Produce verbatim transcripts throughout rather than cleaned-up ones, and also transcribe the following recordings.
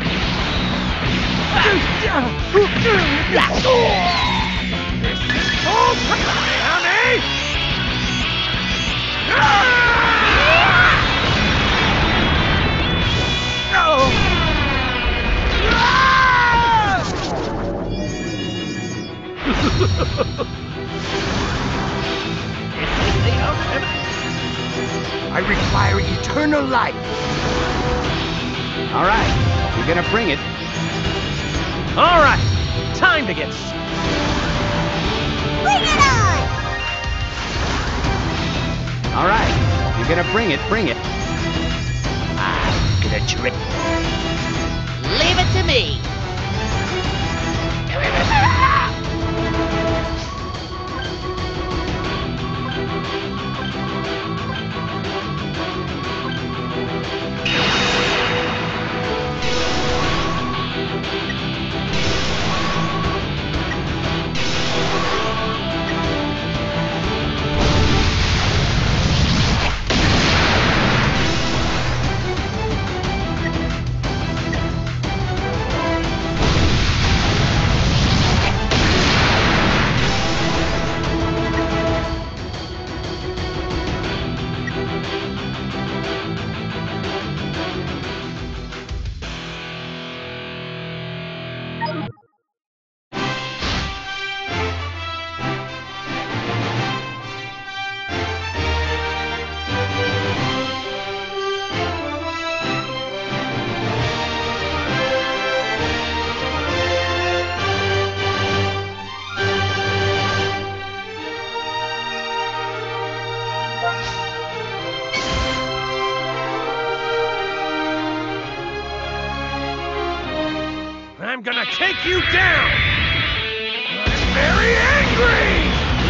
I require eternal life. All right, you're gonna bring it. All right, time to get... Bring it on! All right, you're gonna bring it, bring it. I'm gonna trick. Leave it to me. I'm gonna take you down! I'm very angry!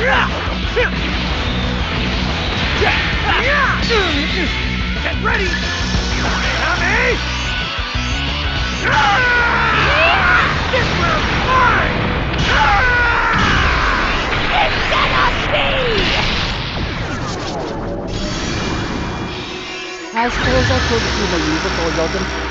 Get ready! Kamehameha! This will mine! I suppose I could humor you before you're done.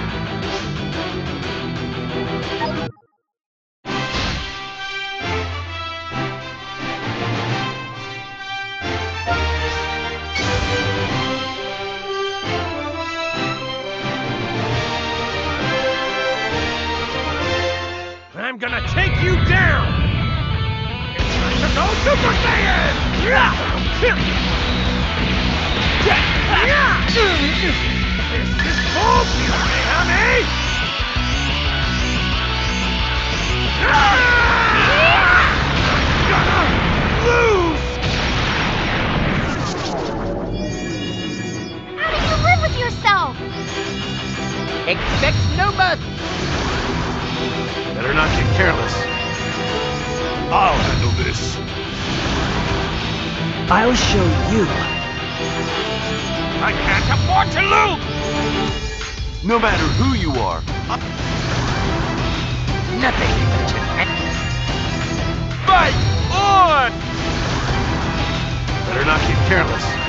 I'm gonna take you down! It's time to go Super Saiyan! This is full Kamehameha! I'm gonna lose! How do you live with yourself? Expect no mercy. Better not get careless. I'll handle this. I'll show you. I can't afford to lose! No matter who you are. Nothing can Fight on! Better not get careless.